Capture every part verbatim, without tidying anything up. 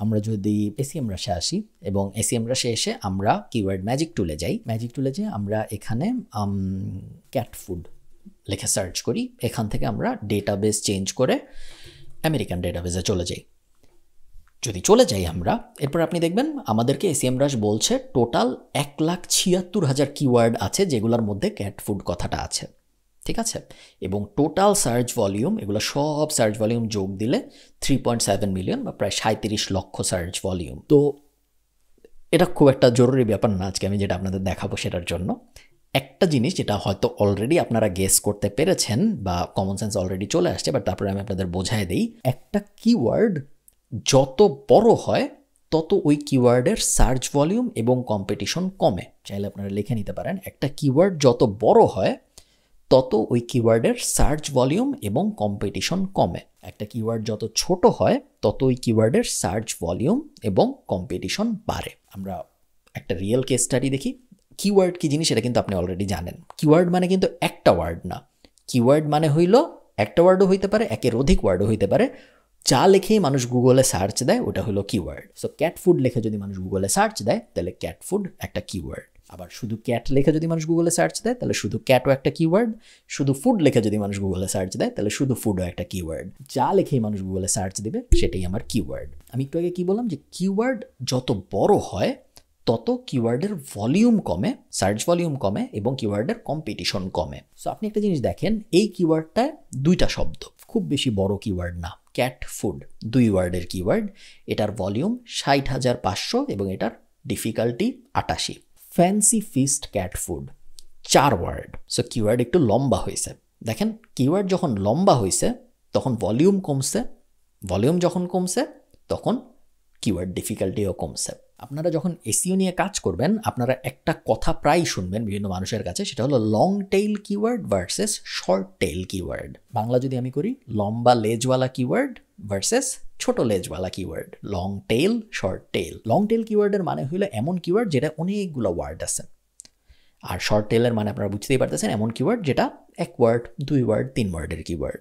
আমরা যদি এসইএম রাশে আসি এবং এসইএম রাশে এসে আমরা কিওয়ার্ড ম্যাজিক টুলে যাই, ম্যাজিক টুলে যে আমরা এখানে ক্যাট ফুড লিখে সার্চ করি, এখান থেকে আমরা ডেটাবেস চেঞ্জ করে আমেরিকান ডেটাবেসে চলে যাই। যদি চলে যাই আমরা, এরপর আপনি দেখবেন আমাদেরকে এসইএম রাশ বলছে টোটাল এক লাখ ছিয়াত্তর হাজার কিওয়ার্ড আছে, যেগুলোর মধ্যে ক্যাট ফুড কথাটা আছে, ঠিক আছে। এবং টোটাল সার্চ ভলিউম, এগুলো সব সার্চ ভলিউম যোগ দিলে থ্রি পয়েন্ট সেভেন মিলিয়ন বা প্রায় সাঁত্রিশ লক্ষ সার্চ ভলিউম। তো এটা খুব একটা জরুরি ব্যাপার না আজকে আমি যেটা আপনাদের দেখাবো সেটার জন্য। একটা জিনিস যেটা হয়তো অলরেডি আপনারা গেস করতে পেরেছেন বা কমন সেন্স অলরেডি চলে আসছে, বাট তারপরে আমি আপনাদের বোঝায় দিই। একটা কিওয়ার্ড যত বড় হয় তত ওই কিওয়ার্ডের সার্চ ভলিউম এবং কম্পিটিশন কমে। চাইলে আপনারা লিখে নিতে পারেন, একটা কিওয়ার্ড যত বড় হয় তত ওই কিওয়ার্ডের সার্চ ভলিউম এবং কম্পিটিশন কমে। একটা কিওয়ার্ড যত ছোট হয় তত ওই কিওয়ার্ডের সার্চ ভলিউম এবং কম্পিটিশন বাড়ে। আমরা একটা রিয়েল কেস স্টাডি দেখি। কিওয়ার্ড কি জিনিস এটা কিন্তু আপনি অলরেডি জানেন। কিওয়ার্ড মানে কিন্তু একটা ওয়ার্ড না, কিওয়ার্ড মানে হইল একটা ওয়ার্ডও হইতে পারে, একের অধিক ওয়ার্ডও হইতে পারে। যা লিখেই মানুষ গুগলে সার্চ দেয় ওটা হলো কিওয়ার্ড। সো ক্যাট ফুড লিখে যদি মানুষ গুগলে সার্চ দেয় তাহলে ক্যাট ফুড একটা কিওয়ার্ড। আবার শুধু ক্যাট লেখে যদি মানুষ গুগলে সার্চ দেয় তাহলে শুধু ক্যাটও একটা কিওয়ার্ড। শুধু ফুড লেখে যদি মানুষ গুগলে সার্চ দেয় তাহলে শুধু ফুডও একটা কিওয়ার্ড। যা লেখেই মানুষ গুগলে সার্চ দিবে সেটাই আমার কিওয়ার্ড। আমি একটু আগে কি বললাম যে কিওয়ার্ড যত বড় হয় তত কিওয়ার্ডের ভলিউম কমে, সার্চ ভলিউম কমে এবং কিওয়ার্ডের কম্পিটিশন কমে। সো আপনি একটা জিনিস দেখেন, এই কিওয়ার্ডটায় দুইটা শব্দ, খুব বেশি বড় কিওয়ার্ড না। ক্যাট ফুড দুই ওয়ার্ডের কিওয়ার্ড, এটার ভলিউম ষাট হাজার পাঁচশো এবং এটার ডিফিকাল্টি আটাশি। ফ্যান্সি ফিস্ট ক্যাট ফুড চার ওয়ার্ড। সো কিওয়ার্ড একটু লম্বা হয়েছে। দেখেন কিওয়ার্ড যখন লম্বা হয়েছে তখন ভলিউম কমছে, ভলিউম যখন কমছে তখন কিওয়ার্ড ডিফিকাল্টিও কমছে। আপনারা যখন এসইও নিয়ে কাজ করবেন আপনারা একটা কথা প্রায় শুনবেন বিভিন্ন মানুষের কাছে, সেটা হলো long tail keyword versus short tail keyword. Bangla যদি আমি করি, লম্বা লেজওয়ালা কিওয়ার্ড ভার্সেস ছোট লেজওয়ালা keyword. Long tail, short tail. Long tail কিওয়ার্ডের মানে হলো এমন কিওয়ার্ড যেটা অনেকগুলো ওয়ার্ড আছে, আর শর্ট টেইলের মানে আপনারা বুঝতেই পারতেছেন এমন কিওয়ার্ড যেটা এক ওয়ার্ড, দুই ওয়ার্ড, তিন ওয়ার্ডের keyword.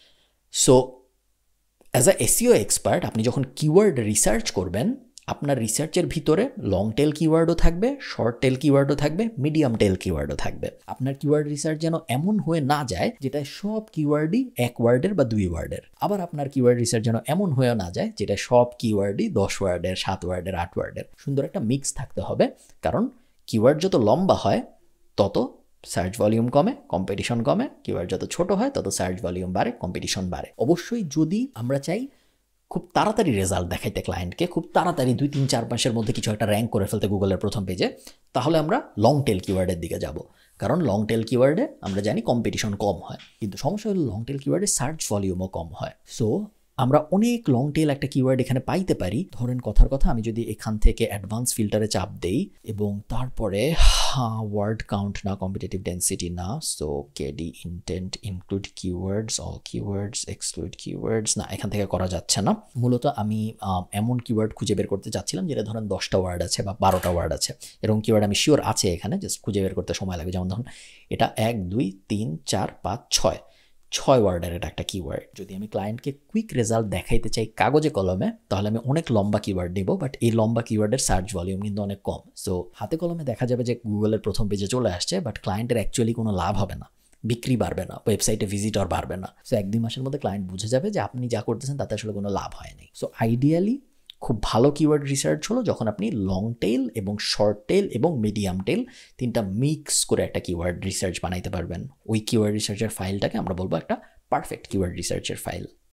So as a SEO expert আপনি যখন কিওয়ার্ড রিসার্চ করবেন, আপনার রিসার্চের ভিতরে লং টেল কিওয়ার্ডও থাকবে, শর্ট টেল কিওয়ার্ডও থাকবে, মিডিয়াম টেল কিওয়ার্ডও থাকবে। আপনার কিওয়ার্ড রিসার্চ যেন এমন হয়ে না যায় যেটা সব কিওয়ার্ডই এক ওয়ার্ডের বা দুই ওয়ার্ডের। আবার আপনার কিওয়ার্ড রিসার্চ যেন এমন হয়ে না যায় যেটা সব কিওয়ার্ডই দশ ওয়ার্ডের, সাত ওয়ার্ডের, আট ওয়ার্ডের। সুন্দর একটা মিক্স থাকতে হবে, কারণ কিওয়ার্ড যত লম্বা হয় তত সার্চ ভলিউম কমে, কম্পিটিশন কমে। কিওয়ার্ড যত ছোট হয় তত সার্চ ভলিউম বাড়ে, কম্পিটিশন বাড়ে। অবশ্যই যদি আমরা চাই খুব তাড়াতাড়ি রেজাল্ট দেখাইতে ক্লায়েন্টকে, খুব তাড়াতাড়ি দুই তিন চার মাসের মধ্যে কিছু একটা র্যাঙ্ক করে ফেলতে গুগলের প্রথম পেজে, তাহলে আমরা লং টেল কিওয়ার্ডের দিকে যাব। কারণ লং টেল কিওয়ার্ডে আমরা জানি কম্পিটিশন কম হয়, কিন্তু সমস্যা হলো লং টেল কিওয়ার্ডে সার্চ ভলিউমও কম হয়। সো আমরা অনেক লং টেল একটা কিওয়ার্ড এখানে পাইতে পারি। ধরেন কথার কথা আমি যদি এখান থেকে অ্যাডভান্স ফিল্টারে চাপ দেই এবং তারপরে ওয়ার্ড কাউন্ট না, কম্পিটিটিভ ডেন্সিটি না, so KD intent include keywords, all keywords, exclude keywords, না এখান থেকে করা যাচ্ছে না। মূলত আমি এমন কিওয়ার্ড খুঁজে বের করতে চাচ্ছিলাম যেটা ধরেন দশটা ওয়ার্ড আছে বা বারোটা ওয়ার্ড আছে, এরকম কিওয়ার্ড আমি শিওর আছে এখানে, জাস্ট খুঁজে বের করতে সময় লাগে। যেমন ধরুন এটা এক দুই তিন চার পাঁচ ছয় ছয় ওয়ার্ডের এটা একটা কিওয়ার্ড। যদি আমি ক্লায়েন্টকে কুইক রেজাল্ট দেখাইতে চাই কাগজে কলমে, তাহলে আমি অনেক লম্বা কিওয়ার্ড দেবো, বাট এই লম্বা কিওয়ার্ডের সার্চ ভলিউম কিন্তু অনেক কম। সো হাতে কলমে দেখা যাবে যে গুগলের প্রথম পেজে চলে আসছে, বাট ক্লায়েন্টের অ্যাকচুয়ালি কোনো লাভ হবে না, বিক্রি বাড়বে না, ওয়েবসাইটে ভিজিটর বাড়বে না। সো এক দুই মাসের মধ্যে ক্লায়েন্ট বুঝে যাবে যে আপনি যা করতেছেন তাতে আসলে কোনো লাভ হয়নি। সো আইডিয়ালি খুব ভালো কিওয়ার্ড রিসার্চ হলো যখন আপনি লং টেল এবং শর্ট টেল এবং মিডিয়াম টেল তিনটা মিক্স করে একটা কিওয়ার্ড রিসার্চ বানাইতে পারবেন। ওই কিওয়ার্ড রিসার্চের ফাইলটাকে আমরা বলবো একটা পারফেক্ট কিওয়ার্ড রিসার্চের ফাইল।